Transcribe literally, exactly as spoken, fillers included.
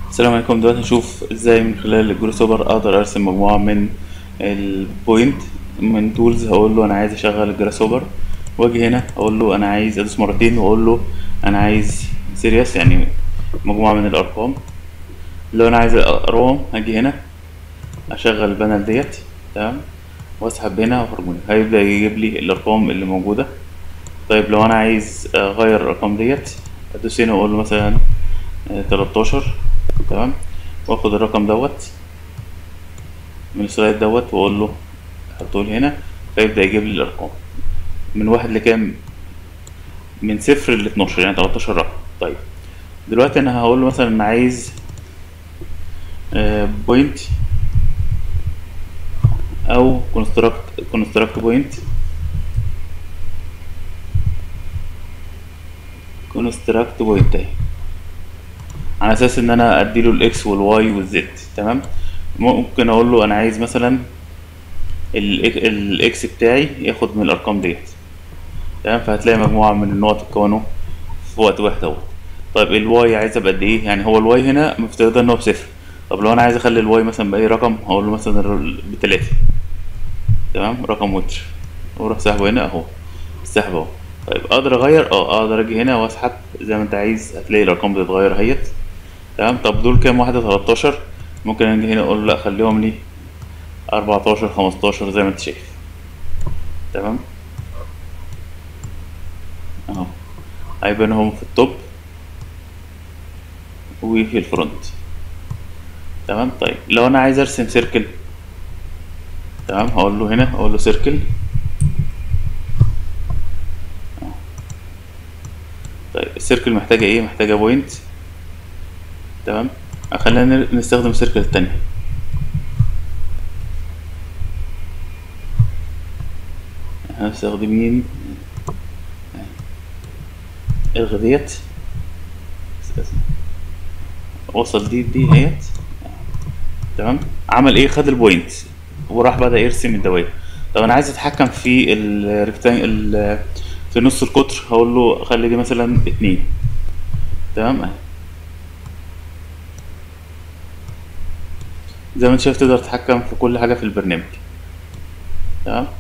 السلام عليكم. دلوقتي هنشوف ازاي من خلال الجروس اوفر اقدر ارسم مجموعة من البوينت من تولز. هقول له انا عايز اشغل الجراس اوفر، واجي هنا اقول له انا عايز ادوس مرتين واقول له انا عايز سيريس، يعني مجموعة من الارقام. لو انا عايز الارقام هاجي هنا اشغل البانل ديت، تمام، واسحب هنا واخرج منها هيبدأ يجيب لي الارقام اللي موجودة. طيب لو انا عايز اغير الارقام ديت ادوس هنا واقول له مثلا تلتاشر، تمام، واخد الرقم دوت من السلايد دوت واقول له حطه لي هنا، فيبدأ يجيب لي الارقام من واحد لكام، من صفر ل اتناشر، يعني تلتاشر رقم. طيب دلوقتي انا هقول له مثلا انا عايز بوينت او كونستراكت كونستراكت بوينت كونستراكت بوينت اهي، على اساس ان انا اديله الاكس والواي والزد. تمام، ممكن اقول له انا عايز مثلا الاكس بتاعي ياخد من الارقام ديت، تمام، فهتلاقي مجموعة من النقط اتكونوا في وقت واحد اهو. طيب الواي عايزها بقد ايه؟ يعني هو الواي هنا مفترض ان هو بصفر. طب لو انا عايز اخلي الواي مثلا باي رقم هقول له مثلا الر- بتلاتة، تمام، رقم وتر، واروح سحبه هنا اهو، السحب اهو. طيب اقدر اغير، اه اقدر اجي هنا واسحب زي ما انت عايز، هتلاقي الارقام بتتغير اهيت. تمام، طب دول كام واحدة؟ تلتاشر. ممكن اجي هنا اقول له لا خليهم لي اربعتاشر خمستاشر زي ما انت شايف. تمام اهو، هيبانهم في التوب وفي الفرونت. تمام، طيب لو انا عايز ارسم سيركل، تمام، هقول له هنا اقول له سيركل. طيب السيركل محتاجه ايه؟ محتاجه بوينت. تمام، خلينا نستخدم السيركل التانية. احنا مستخدمين الغي ديت، وصل دي دي اهيت. تمام، عمل ايه؟ خد البوينت وراح بدأ يرسم الدوائر. طب انا عايز اتحكم في الريكتانجل في نص القطر، هقول له خلي دي مثلا اتنين. تمام اهي. زي ما انت شايف تقدر تتحكم في كل حاجة في البرنامج. تمام.